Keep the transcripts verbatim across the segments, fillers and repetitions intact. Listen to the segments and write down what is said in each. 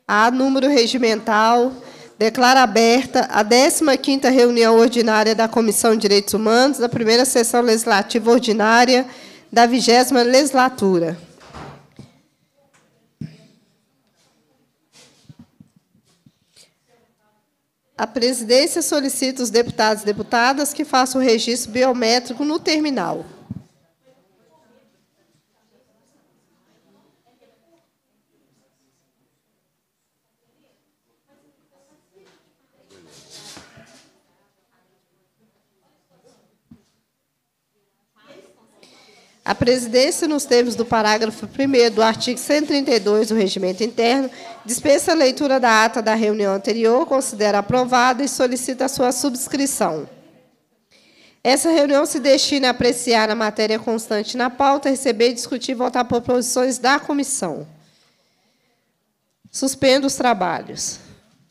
A número regimental, declara aberta a décima quinta reunião ordinária da Comissão de Direitos Humanos, da primeira sessão legislativa ordinária da vigésima legislatura. A presidência solicita os deputados e deputadas que façam o registro biométrico no terminal. A presidência, nos termos do parágrafo primeiro do artigo cento e trinta e dois do Regimento Interno, dispensa a leitura da ata da reunião anterior, considera aprovada e solicita a sua subscrição. Essa reunião se destina a apreciar a matéria constante na pauta, receber, discutir e votar proposições da comissão. Suspendo os trabalhos.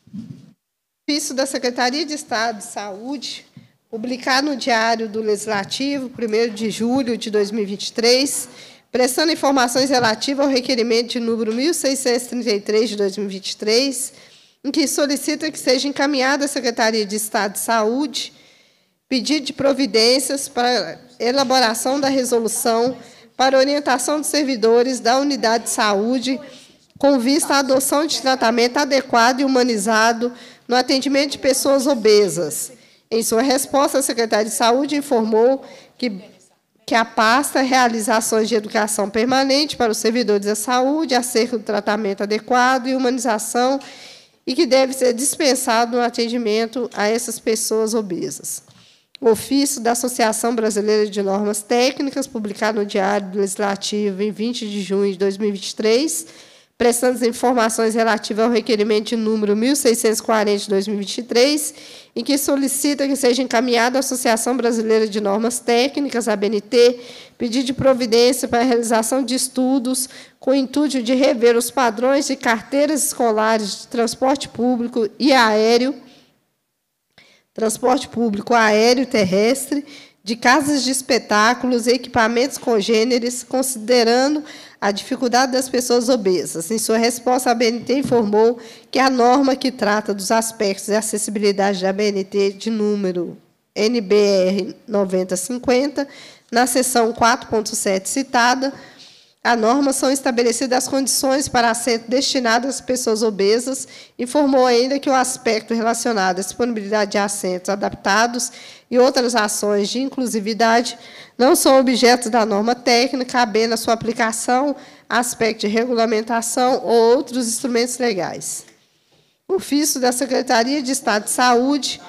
Ofício da Secretaria de Estado de Saúde, publicado no Diário do Legislativo, primeiro de julho de dois mil e vinte e três, prestando informações relativas ao requerimento de número mil seiscentos e trinta e três de dois mil e vinte e três, em que solicita que seja encaminhada à Secretaria de Estado de Saúde pedido de providências para elaboração da resolução para orientação dos servidores da unidade de saúde com vista à adoção de tratamento adequado e humanizado no atendimento de pessoas obesas. Em sua resposta, a Secretaria de Saúde informou que, que a pasta realiza ações de educação permanente para os servidores da saúde acerca do tratamento adequado e humanização e que deve ser dispensado no atendimento a essas pessoas obesas. O ofício da Associação Brasileira de Normas Técnicas, publicado no Diário do Legislativo em vinte de junho de dois mil e vinte e três, prestando as informações relativas ao requerimento de número mil seiscentos e quarenta de dois mil e vinte e três, em que solicita que seja encaminhada à Associação Brasileira de Normas Técnicas, a B N T, pedido de providência para a realização de estudos com o intuito de rever os padrões de carteiras escolares de transporte público e aéreo, transporte público aéreo e terrestre, de casas de espetáculos e equipamentos congêneres, considerando a dificuldade das pessoas obesas. Em sua resposta, a B N T informou que a norma que trata dos aspectos de acessibilidade da B N T, de número N B R noventa cinquenta, na seção quatro ponto sete citada, a norma são estabelecidas as condições para assento destinado às pessoas obesas. Informou ainda que o aspecto relacionado à disponibilidade de assentos adaptados e outras ações de inclusividade não são objetos da norma técnica, cabendo a sua aplicação, aspecto de regulamentação ou outros instrumentos legais. Ofício da Secretaria de Estado de Saúde,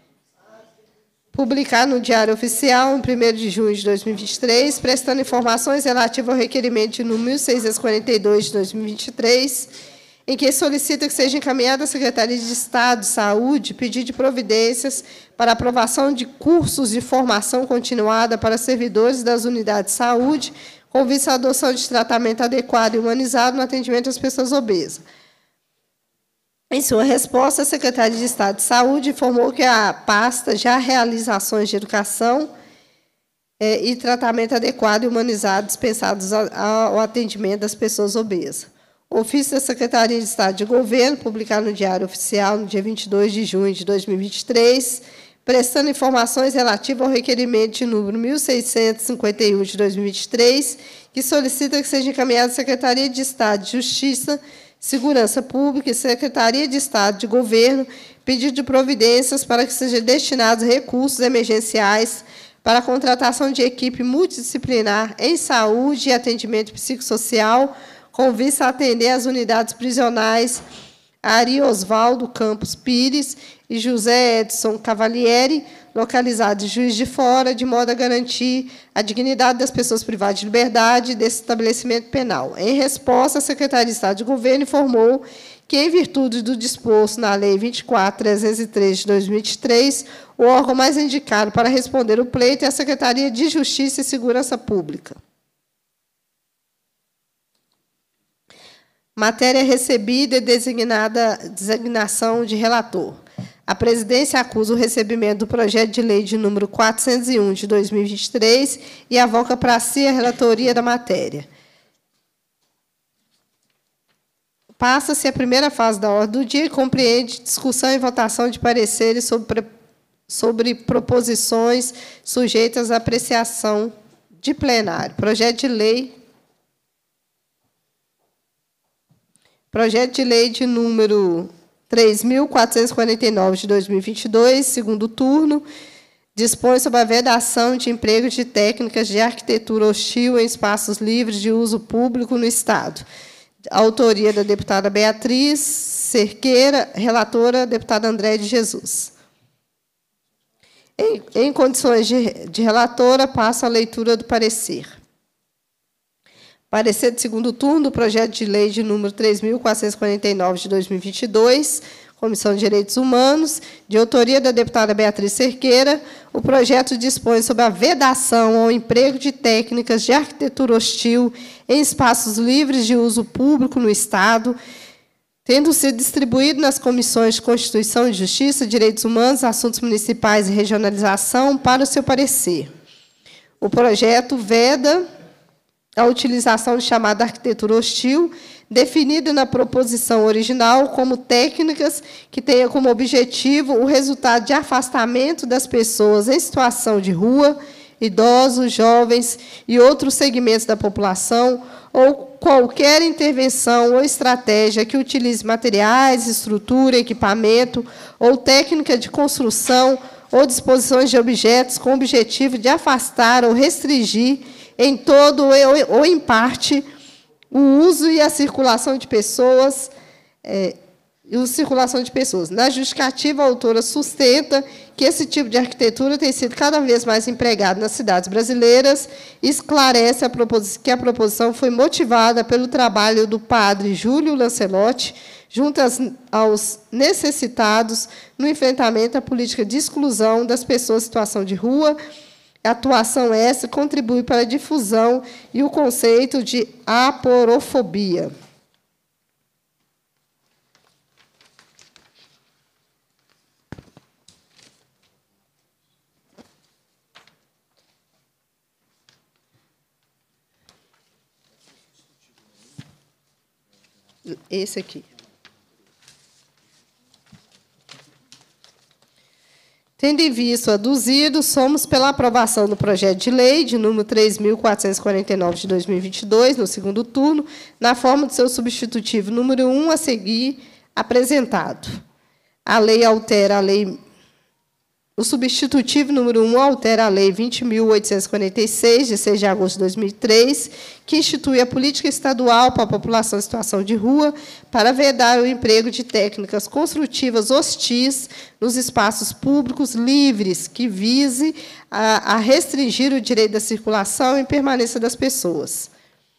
publicado no Diário Oficial, em primeiro de junho de dois mil e vinte e três, prestando informações relativas ao requerimento de número mil seiscentos e quarenta e dois de dois mil e vinte e três, em que solicita que seja encaminhada à Secretaria de Estado de Saúde pedido de providências para aprovação de cursos de formação continuada para servidores das unidades de saúde, com vista à adoção de tratamento adequado e humanizado no atendimento às pessoas obesas. Em sua resposta, a Secretaria de Estado de Saúde informou que a pasta já realiza ações de educação eh, e tratamento adequado e humanizado dispensados ao, ao atendimento das pessoas obesas. O ofício da Secretaria de Estado de Governo, publicado no Diário Oficial no dia vinte e dois de junho de dois mil e vinte e três, prestando informações relativas ao requerimento de número mil seiscentos e cinquenta e um de dois mil e vinte e três, que solicita que seja encaminhada à Secretaria de Estado de Justiça, Segurança Pública e Secretaria de Estado de Governo, pedido de providências para que sejam destinados recursos emergenciais para a contratação de equipe multidisciplinar em saúde e atendimento psicossocial, com vista a atender as unidades prisionais Ari Osvaldo Campos Pires e José Edson Cavalieri, localizados em Juiz de Fora, de modo a garantir a dignidade das pessoas privadas de liberdade desse estabelecimento penal. Em resposta, a Secretaria de Estado de Governo informou que, em virtude do disposto na Lei vinte e quatro mil trezentos e três de dois mil e vinte e três, o órgão mais indicado para responder o pleito é a Secretaria de Justiça e Segurança Pública. Matéria recebida e designada designação de relator. A presidência acusa o recebimento do projeto de lei de número quatrocentos e um de dois mil e vinte e três e avoca para si a relatoria da matéria. Passa-se a primeira fase da ordem do dia e compreende discussão e votação de pareceres sobre, sobre proposições sujeitas à apreciação de plenário. Projeto de lei. Projeto de lei de número três mil quatrocentos e quarenta e nove, de dois mil e vinte e dois, segundo turno, dispõe sobre a vedação de emprego de técnicas de arquitetura hostil em espaços livres de uso público no Estado. Autoria da deputada Beatriz Cerqueira, relatora, deputada André de Jesus. Em, em condições de, de relatora, passo a leitura do parecer. Parecer de segundo turno do projeto de lei de número três mil quatrocentos e quarenta e nove, de dois mil e vinte e dois, Comissão de Direitos Humanos, de autoria da deputada Beatriz Cerqueira. O projeto dispõe sobre a vedação ao emprego de técnicas de arquitetura hostil em espaços livres de uso público no Estado, tendo sido distribuído nas comissões de Constituição e Justiça, Direitos Humanos, Assuntos Municipais e Regionalização para o seu parecer. O projeto veda a utilização de chamada arquitetura hostil, definida na proposição original como técnicas que tenham como objetivo o resultado de afastamento das pessoas em situação de rua, idosos, jovens e outros segmentos da população, ou qualquer intervenção ou estratégia que utilize materiais, estrutura, equipamento ou técnica de construção ou disposições de objetos com o objetivo de afastar ou restringir em todo ou em parte o uso e a circulação de pessoas, é, e a circulação de pessoas. Na justificativa, a autora sustenta que esse tipo de arquitetura tem sido cada vez mais empregado nas cidades brasileiras e esclarece a que a proposição foi motivada pelo trabalho do padre Júlio Lancelotti, junto aos necessitados no enfrentamento à política de exclusão das pessoas em situação de rua. A atuação essa contribui para a difusão e o conceito de aporofobia. Esse aqui. Tendo em vista o aduzido, somos pela aprovação do projeto de lei de número três mil quatrocentos e quarenta e nove, de dois mil e vinte e dois, no segundo turno, na forma do seu substitutivo número um, a seguir apresentado. A lei altera a lei... O substitutivo número um altera a Lei vinte mil oitocentos e quarenta e seis, de seis de agosto de dois mil e três, que institui a política estadual para a população em situação de rua para vedar o emprego de técnicas construtivas hostis nos espaços públicos livres, que vise a, a restringir o direito da circulação e permanência das pessoas.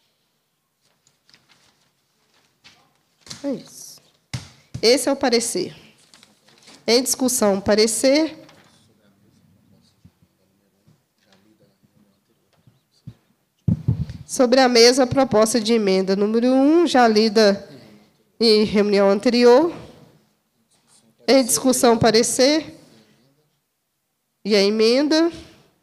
É isso. Esse é o parecer. Em discussão, o parecer. Sobre a mesa, a proposta de emenda número um, já lida em reunião anterior. Em discussão, parecer. E a emenda.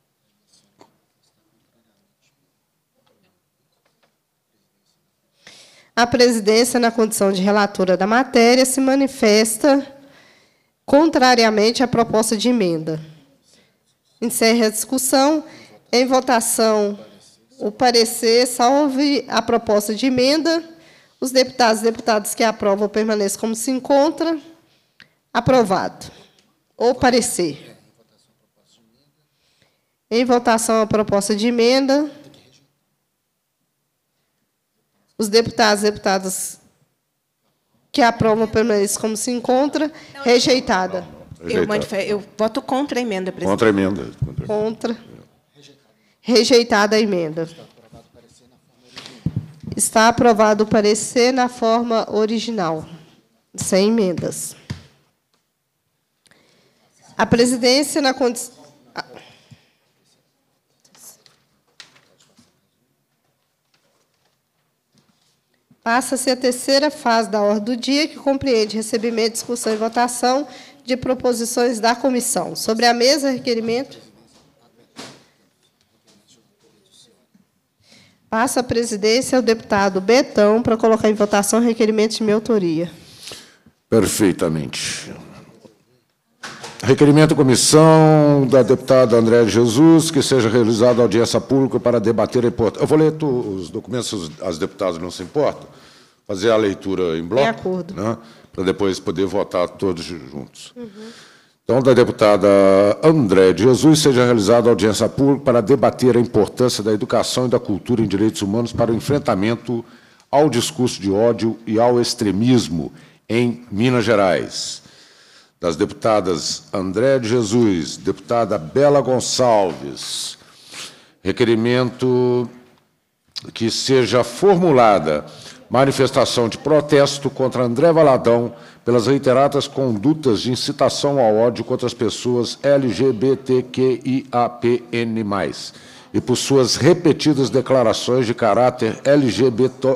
A presidência, na condição de relatora da matéria, se manifesta contrariamente à proposta de emenda. Encerra a discussão. Em votação, o parecer, salve a proposta de emenda. Os deputados e deputadas que aprovam permaneçam como se encontra. Aprovado. O parecer. Em votação, a proposta de emenda. Os deputados e deputadas que aprovam permaneçam como se encontra. Rejeitada. Eu, eu voto contra a emenda, presidente. Contra a emenda. Contra. Rejeitada a emenda. Está aprovado o parecer na forma original, sem emendas. A presidência, na condição... Passa-se a terceira fase da ordem do dia, que compreende recebimento, discussão e votação de proposições da comissão. Sobre a mesa, requerimento... Passa a presidência ao deputado Betão para colocar em votação requerimento de minha autoria. Perfeitamente. Requerimento da comissão da deputada Andréa de Jesus, que seja realizada audiência pública para debater a importância. Eu vou ler tu, os documentos, as deputadas não se importam, fazer a leitura em bloco. De acordo. Né, para depois poder votar todos juntos. Uhum. Então, da deputada Andréa de Jesus, seja realizada audiência pública para debater a importância da educação e da cultura em direitos humanos para o enfrentamento ao discurso de ódio e ao extremismo em Minas Gerais. Das deputadas Andréa de Jesus, deputada Bela Gonçalves, requerimento que seja formulada manifestação de protesto contra André Valadão pelas reiteradas condutas de incitação ao ódio contra as pessoas L G B T Q I A P N mais, e por suas repetidas declarações de caráter L G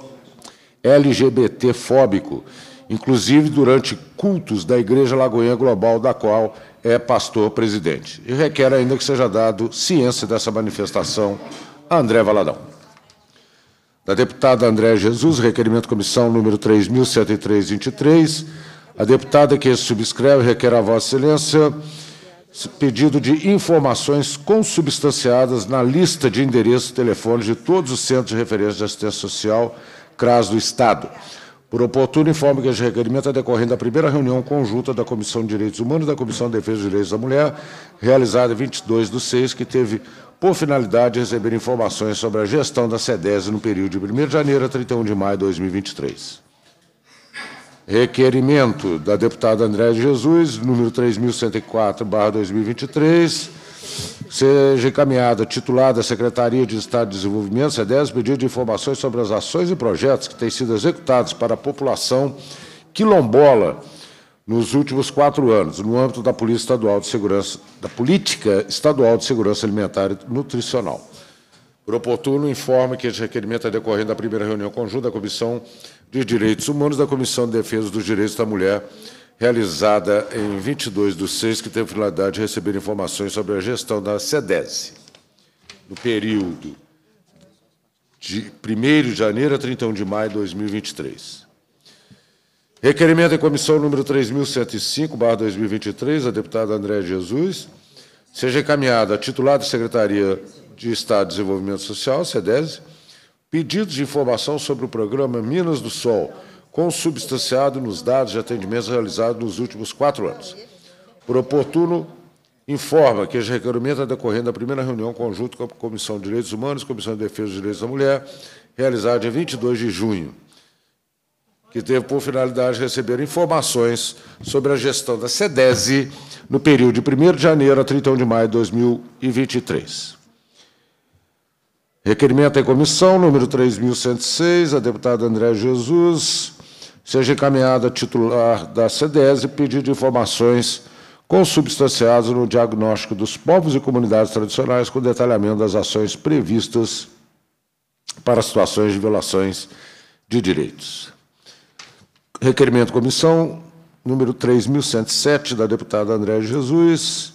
B T-fóbico, inclusive durante cultos da Igreja Lagoinha Global, da qual é pastor-presidente. E requer ainda que seja dado ciência dessa manifestação a André Valadão. Da deputada Andréa Jesus, requerimento comissão número três mil cento e três vinte e três, a deputada que subscreve requer a Vossa Excelência pedido de informações consubstanciadas na lista de endereços e telefones de todos os centros de referência de assistência social C R A S do Estado. Por oportuno, informe que este requerimento é decorrente da primeira reunião conjunta da Comissão de Direitos Humanos e da Comissão de Defesa dos Direitos da Mulher, realizada em vinte e dois do seis, que teve por finalidade receber informações sobre a gestão da SEDESE no período de primeiro de janeiro a trinta e um de maio de dois mil e vinte e três. Requerimento da deputada Andréa de Jesus, número três mil cento e quatro barra dois mil e vinte e três, seja encaminhada, titulada à Secretaria de Estado de Desenvolvimento, SEDESE, pedido de informações sobre as ações e projetos que têm sido executados para a população quilombola nos últimos quatro anos, no âmbito da Polícia Estadual de Segurança, da Política Estadual de Segurança Alimentar e Nutricional. Por oportuno, informe que este requerimento é decorrente da primeira reunião conjunta da Comissão de Direitos Humanos e da Comissão de Defesa dos Direitos da Mulher, realizada em vinte e dois do seis, que teve finalidade de receber informações sobre a gestão da SEDESE, no período de primeiro de janeiro a trinta e um de maio de dois mil e vinte e três. Requerimento em comissão número três mil cento e cinco barra dois mil e vinte e três, a deputada Andréa Jesus, seja encaminhada a titular da Secretaria de Estado de Desenvolvimento Social, SEDESE, pedidos de informação sobre o programa Minas do Sol, consubstanciado nos dados de atendimentos realizados nos últimos quatro anos. Por oportuno, informa que este requerimento é decorrente da primeira reunião conjunta com a Comissão de Direitos Humanos e Comissão de Defesa dos Direitos da Mulher, realizada em vinte e dois de junho, que teve por finalidade receber informações sobre a gestão da SEDESE no período de primeiro de janeiro a trinta e um de maio de dois mil e vinte e três. Requerimento em comissão, número três mil cento e seis, a deputada Andréa Jesus, seja encaminhada a titular da SEDESE pedido de informações consubstanciadas no diagnóstico dos povos e comunidades tradicionais com detalhamento das ações previstas para situações de violações de direitos. Requerimento de comissão, número três mil cento e sete, da deputada Andréa Jesus,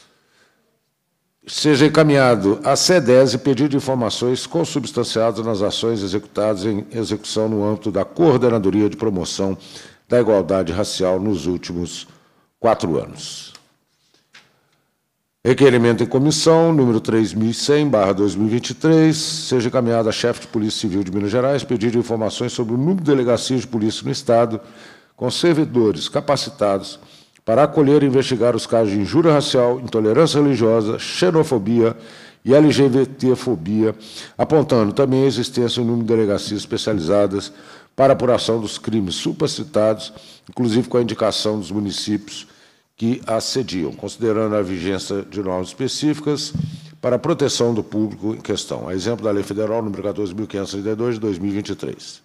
seja encaminhado à SEDESE pedido de informações consubstanciadas nas ações executadas em execução no âmbito da Coordenadoria de Promoção da Igualdade Racial nos últimos quatro anos. Requerimento em comissão, número três mil e cem barra dois mil e vinte e três, seja encaminhado à chefe de Polícia Civil de Minas Gerais pedido de informações sobre o número de delegacias de polícia no Estado, com servidores capacitados para acolher e investigar os casos de injúria racial, intolerância religiosa, xenofobia e L G B T-fobia, apontando também a existência de um número de delegacias especializadas para a apuração dos crimes supracitados, inclusive com a indicação dos municípios que assediam, considerando a vigência de normas específicas para a proteção do público em questão, a exemplo da Lei Federal número quatorze mil quinhentos e trinta e dois, de dois mil e vinte e três.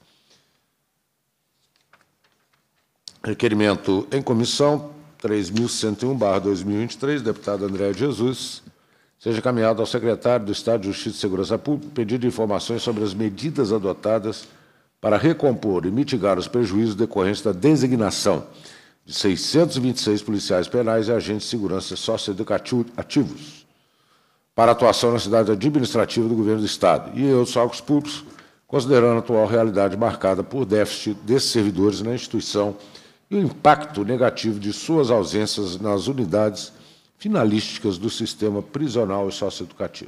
Requerimento em comissão, três mil cento e um barra dois mil e vinte e três, deputado Andréa de Jesus, seja encaminhado ao secretário do Estado de Justiça e Segurança Pública pedido de informações sobre as medidas adotadas para recompor e mitigar os prejuízos decorrentes da designação de seiscentos e vinte e seis policiais penais e agentes de segurança socioeducativos para atuação na cidade administrativa do Governo do Estado e outros órgãos públicos, considerando a atual realidade marcada por déficit desses servidores na instituição e o impacto negativo de suas ausências nas unidades finalísticas do sistema prisional e socioeducativo.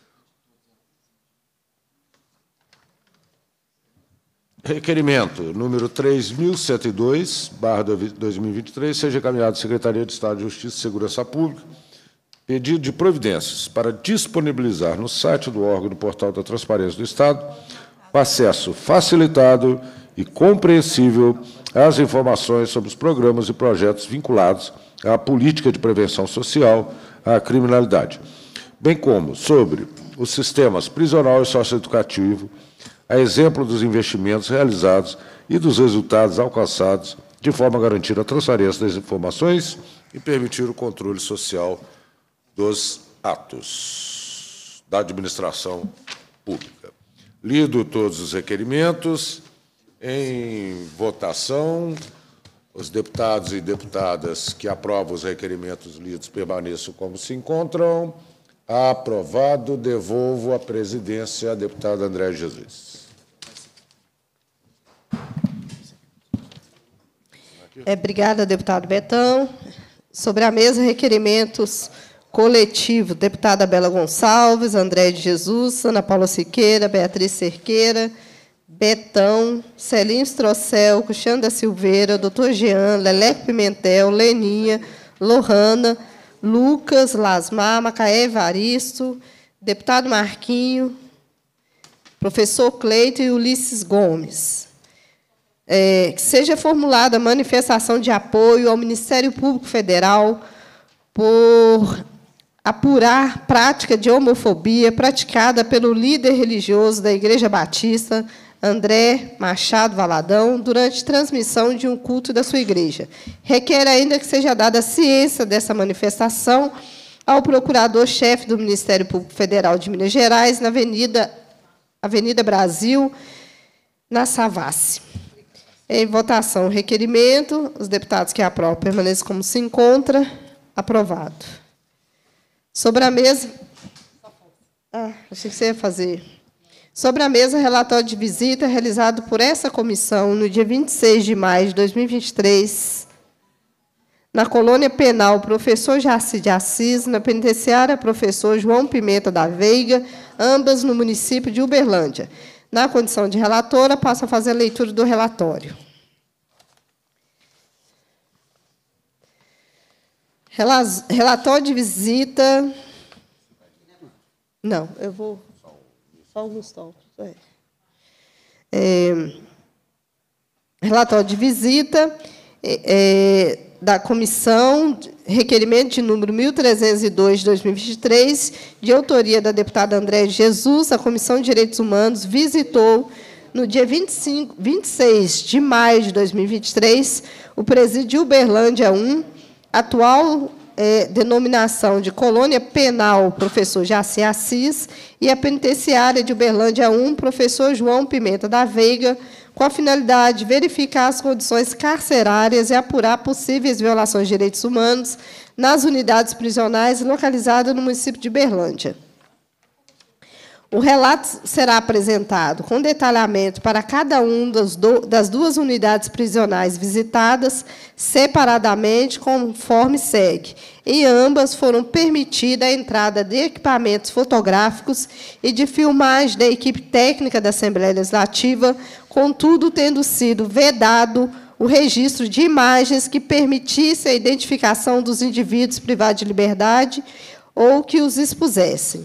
Requerimento número três mil cento e dois, barra dois mil e vinte e três, seja encaminhado à Secretaria de Estado de Justiça e Segurança Pública, pedido de providências para disponibilizar no site do órgão do Portal da Transparência do Estado o acesso facilitado e compreensível às informações sobre os programas e projetos vinculados à política de prevenção social à criminalidade, bem como sobre os sistemas prisional e socioeducativo, a exemplo dos investimentos realizados e dos resultados alcançados, de forma a garantir a transparência das informações e permitir o controle social dos atos da administração pública. Lido todos os requerimentos, em votação, os deputados e deputadas que aprovam os requerimentos lidos permaneçam como se encontram. Aprovado. Devolvo a presidência à deputada André Jesus. É, obrigada, deputado Betão. Sobre a mesa, requerimentos coletivos. Deputada Bela Gonçalves, André de Jesus, Ana Paula Siqueira, Beatriz Cerqueira, Betão, Celinho Strocel, Cristiano da Silveira, doutor Jean, Leleco Pimentel, Leninha, Lohana, Lucas, Lasmar, Macaé Evaristo, deputado Marquinho, professor Cleito e Ulisses Gomes. É, que seja formulada manifestação de apoio ao Ministério Público Federal por apurar prática de homofobia praticada pelo líder religioso da Igreja Batista, André Machado Valadão, durante transmissão de um culto da sua igreja. Requer ainda que seja dada ciência dessa manifestação ao procurador-chefe do Ministério Público Federal de Minas Gerais, na Avenida, Avenida Brasil, na Savassi. Em votação, o requerimento. Os deputados que aprovam permaneçam como se encontra. Aprovado. Sobre a mesa... Ah, achei que você ia fazer. Sobre a mesa, relatório de visita realizado por essa comissão no dia vinte e seis de maio de dois mil e vinte e três, na colônia penal Professor Jaci de Assis, na penitenciária Professor João Pimenta da Veiga, ambas no município de Uberlândia. Na condição de relatora, passo a fazer a leitura do relatório. Relatório de visita... Não, eu vou... Só alguns tópicos. É. É, relatório de visita é, é, da comissão, requerimento de número mil trezentos e dois, de dois mil e vinte e três, de autoria da deputada André Jesus, a Comissão de Direitos Humanos visitou, no dia vinte e cinco, vinte e seis de maio de dois mil e vinte e três, o presídio de Uberlândia um, atual é, denominação de Colônia Penal Professor Jaci Assis, e a penitenciária de Uberlândia um, Professor João Pimenta da Veiga, com a finalidade de verificar as condições carcerárias e apurar possíveis violações de direitos humanos nas unidades prisionais localizadas no município de Uberlândia. O relato será apresentado com detalhamento para cada uma das duas unidades prisionais visitadas, separadamente, conforme segue. Em ambas foram permitida a entrada de equipamentos fotográficos e de filmagem da equipe técnica da Assembleia Legislativa, contudo, tendo sido vedado o registro de imagens que permitisse a identificação dos indivíduos privados de liberdade ou que os expusessem.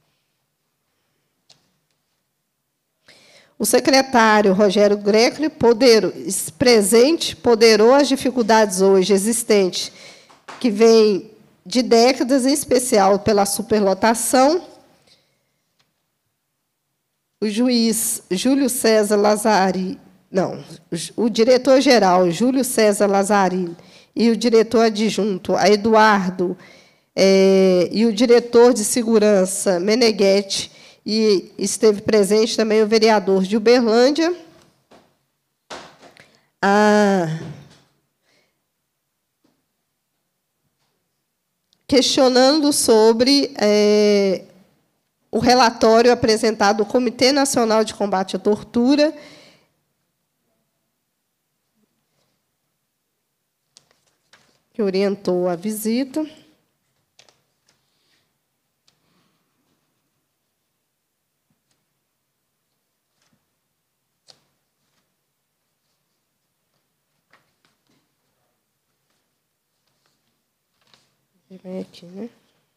O secretário Rogério Greco, poder, presente, poderou as dificuldades hoje existentes, que vêm de décadas, em especial pela superlotação. O juiz Júlio César Lazari, não, o diretor-geral Júlio César Lazari e o diretor adjunto a Eduardo é, e o diretor de segurança Meneghetti, e esteve presente também o vereador de Uberlândia, a questionando sobre é, o relatório apresentado ao Comitê Nacional de Combate à Tortura, que orientou a visita. Vem aqui, né?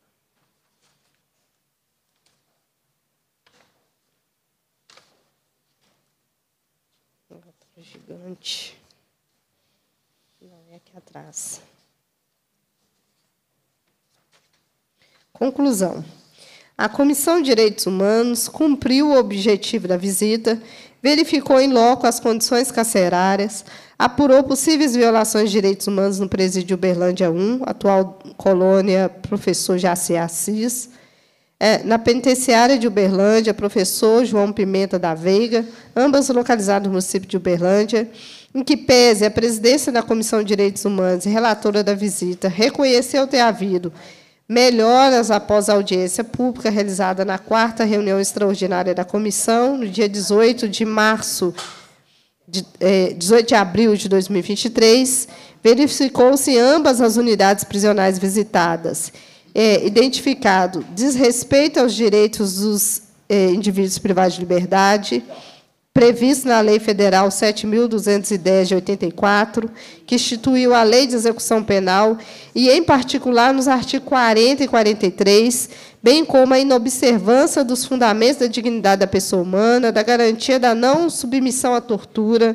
Gigante. Não, é aqui atrás. Conclusão. A Comissão de Direitos Humanos cumpriu o objetivo da visita, verificou em loco as condições carcerárias, apurou possíveis violações de direitos humanos no presídio Uberlândia um, atual colônia Professor Jaci Assis, é, na penitenciária de Uberlândia, Professor João Pimenta da Veiga, ambas localizadas no município de Uberlândia, em que pese a presidência da Comissão de Direitos Humanos e relatora da visita reconheceu ter havido melhoras após a audiência pública realizada na quarta reunião extraordinária da comissão, no dia dezoito de março, de, eh, dezoito de abril de dois mil e vinte e três, verificou-se em ambas as unidades prisionais visitadas, eh, identificado desrespeito aos direitos dos eh, indivíduos privados de liberdade, previsto na Lei Federal sete mil duzentos e dez, de oitenta e quatro, que instituiu a Lei de Execução Penal, e, em particular, nos artigos quarenta e quarenta e três, bem como a inobservância dos fundamentos da dignidade da pessoa humana, da garantia da não submissão à tortura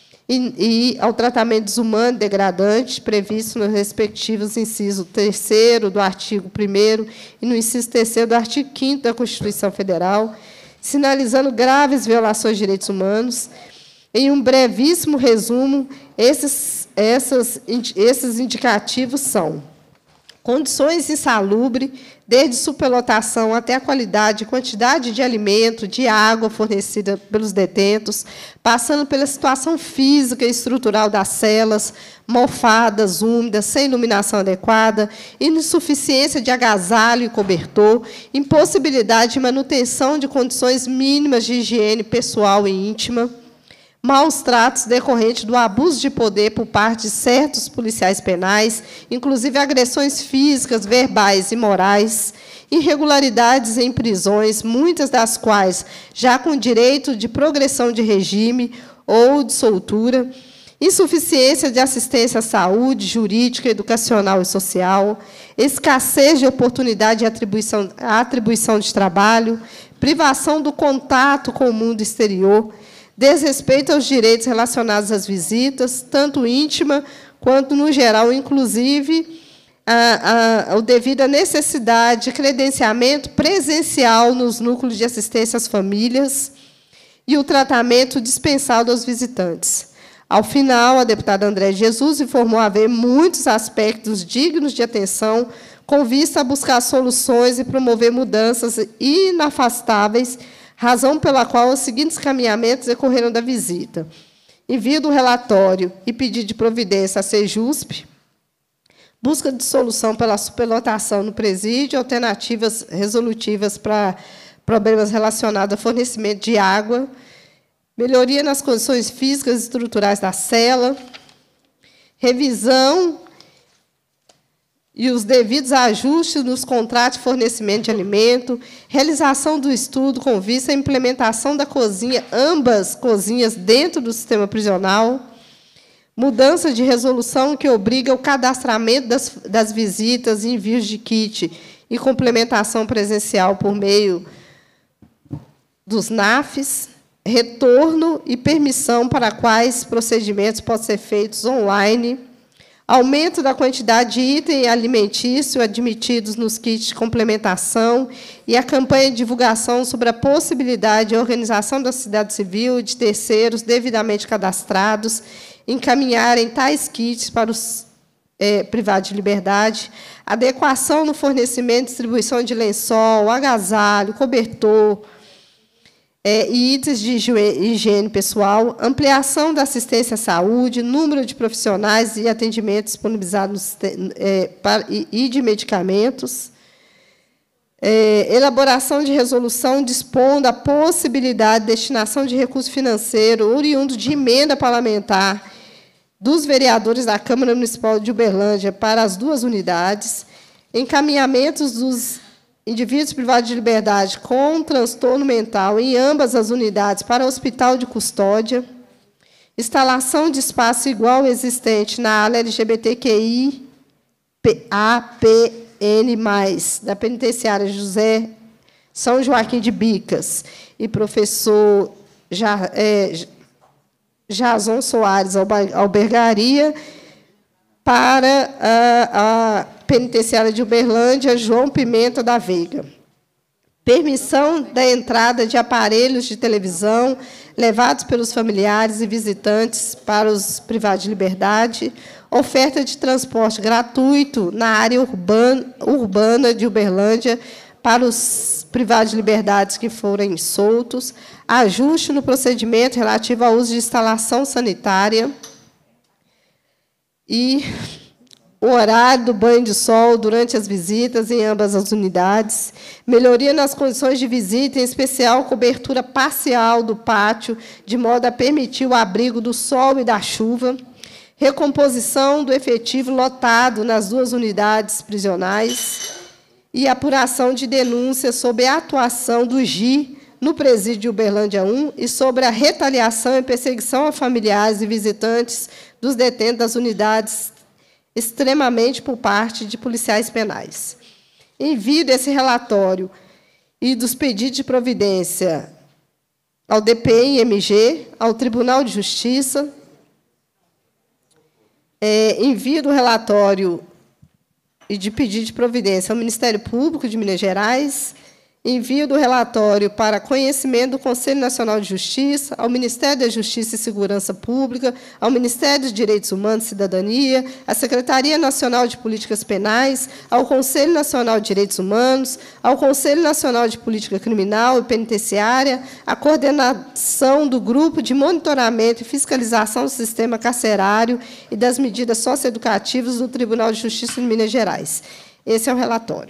e, e ao tratamento desumano e degradante, previsto nos respectivos inciso terceiro do artigo primeiro e no inciso terceiro do artigo quinto da Constituição Federal, sinalizando graves violações de direitos humanos. Em um brevíssimo resumo, esses, essas, esses indicativos são condições insalubres, desde superlotação até a qualidade e quantidade de alimento, de água fornecida pelos detentos, passando pela situação física e estrutural das celas, mofadas, úmidas, sem iluminação adequada, insuficiência de agasalho e cobertor, impossibilidade de manutenção de condições mínimas de higiene pessoal e íntima, maus tratos decorrentes do abuso de poder por parte de certos policiais penais, inclusive agressões físicas, verbais e morais, irregularidades em prisões, muitas das quais já com direito de progressão de regime ou de soltura, insuficiência de assistência à saúde, jurídica, educacional e social, escassez de oportunidade de atribuição, atribuição de trabalho, privação do contato com o mundo exterior, desrespeito aos direitos relacionados às visitas, tanto íntima quanto no geral, inclusive a, a, a devido à necessidade de credenciamento presencial nos núcleos de assistência às famílias e o tratamento dispensado aos visitantes. Ao final, a deputada André Jesus informou haver muitos aspectos dignos de atenção com vista a buscar soluções e promover mudanças inafastáveis, razão pela qual os seguintes caminhamentos decorreram da visita. Envio do relatório e pedido de providência à Sejusp, busca de solução pela superlotação no presídio, alternativas resolutivas para problemas relacionados ao fornecimento de água, melhoria nas condições físicas e estruturais da cela, revisão e os devidos ajustes nos contratos de fornecimento de alimento, realização do estudo com vista à implementação da cozinha, ambas cozinhas dentro do sistema prisional, mudança de resolução que obriga o cadastramento das, das visitas, envios de kit e complementação presencial por meio dos N A Fs, retorno e permissão para quais procedimentos podem ser feitos online, aumento da quantidade de item alimentício admitidos nos kits de complementação e a campanha de divulgação sobre a possibilidade de organização da sociedade civil e de terceiros devidamente cadastrados encaminharem tais kits para os é, privados de liberdade, adequação no fornecimento e distribuição de lençol, agasalho, cobertor, é, e itens de higiene pessoal, ampliação da assistência à saúde, número de profissionais e atendimentos disponibilizados é, para, e, e de medicamentos, é, elaboração de resolução dispondo a possibilidade de destinação de recurso financeiro oriundo de emenda parlamentar dos vereadores da Câmara Municipal de Uberlândia para as duas unidades, encaminhamentos dos indivíduos privados de liberdade com transtorno mental em ambas as unidades para o hospital de custódia, instalação de espaço igual ao existente na ala L G B T Q I A P N mais, da penitenciária José São Joaquim de Bicas, e professor ja, é, Jason Soares Albergaria, para a, a penitenciária de Uberlândia, João Pimenta da Veiga. Permissão da entrada de aparelhos de televisão levados pelos familiares e visitantes para os privados de liberdade, oferta de transporte gratuito na área urbana, urbana de Uberlândia para os privados de liberdade que forem soltos, ajuste no procedimento relativo ao uso de instalação sanitária e o horário do banho de sol durante as visitas em ambas as unidades, melhoria nas condições de visita, em especial cobertura parcial do pátio, de modo a permitir o abrigo do sol e da chuva, recomposição do efetivo lotado nas duas unidades prisionais e apuração de denúncias sobre a atuação do G I no presídio de Uberlândia um e sobre a retaliação e perseguição a familiares e visitantes dos detentos das unidades extremamente por parte de policiais penais. Envio desse relatório e dos pedidos de providência ao D P I M G, ao Tribunal de Justiça, é, envio do relatório e de pedido de providência ao Ministério Público de Minas Gerais, envio do relatório para conhecimento do Conselho Nacional de Justiça, ao Ministério da Justiça e Segurança Pública, ao Ministério dos Direitos Humanos e Cidadania, à Secretaria Nacional de Políticas Penais, ao Conselho Nacional de Direitos Humanos, ao Conselho Nacional de Política Criminal e Penitenciária, à coordenação do Grupo de Monitoramento e Fiscalização do Sistema Carcerário e das Medidas Socioeducativas do Tribunal de Justiça de Minas Gerais. Esse é o relatório.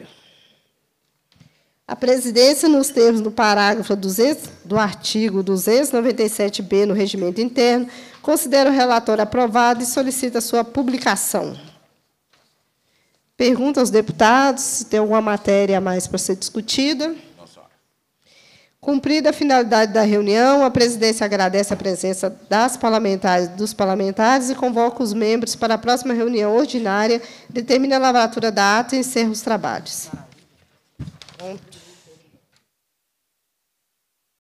A presidência, nos termos do parágrafo duzentos, do artigo duzentos e noventa e sete B no regimento interno, considera o relatório aprovado e solicita sua publicação. Pergunta aos deputados se tem alguma matéria a mais para ser discutida. Cumprida a finalidade da reunião, a presidência agradece a presença das parlamentares, dos parlamentares e convoca os membros para a próxima reunião ordinária, determina a lavratura da ata e encerra os trabalhos. Ponto.